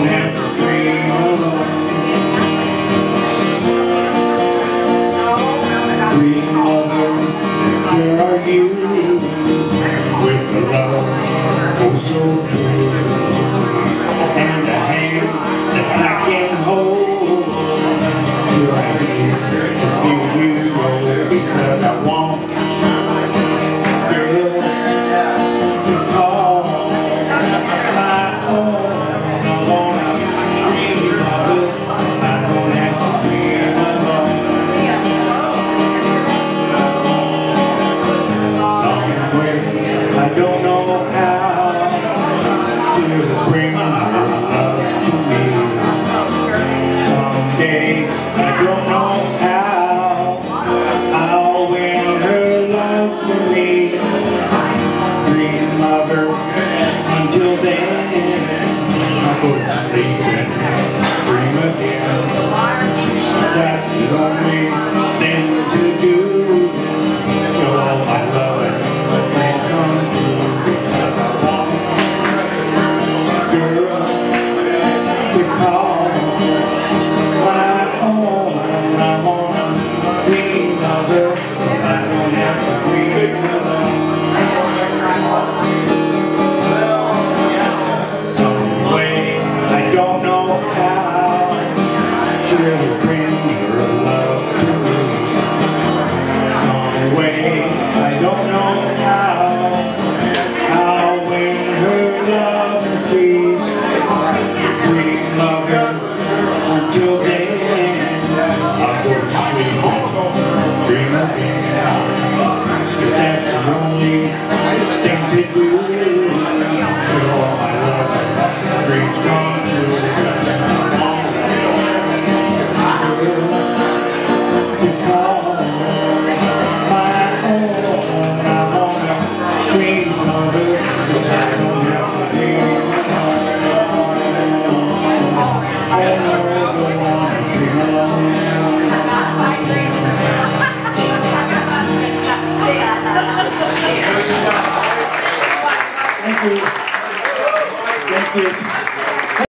don't have to dream alone. Dream mother, where are you? With the love, oh so true, and a hand that I can hold. Here I am, here you go, because I want, girl, to call my own. I wanna dream of it, I don't have to dream alone. Somewhere, I don't know how to bring her love to me. Someday, I don't know how I'll win her love for me. Dream of her until then, I'll go to sleep and dream again. That's the only thing to do. You're all my love and dreams come true. Because I want, girl, to call my own. I wanna dream of her, but I don't have to dream alone. Some way, I don't know how, she'll bring her love to me. Some way, I don't know how I'll win her love and see. Dream of her until then, I'll go to sleep and dream again. If that's the only thing to do, till all my love and dreams come true. To call my own, I wanna dream of her, but I don't have to dream alone. I never wanna dream alone. Thank you. Thank you.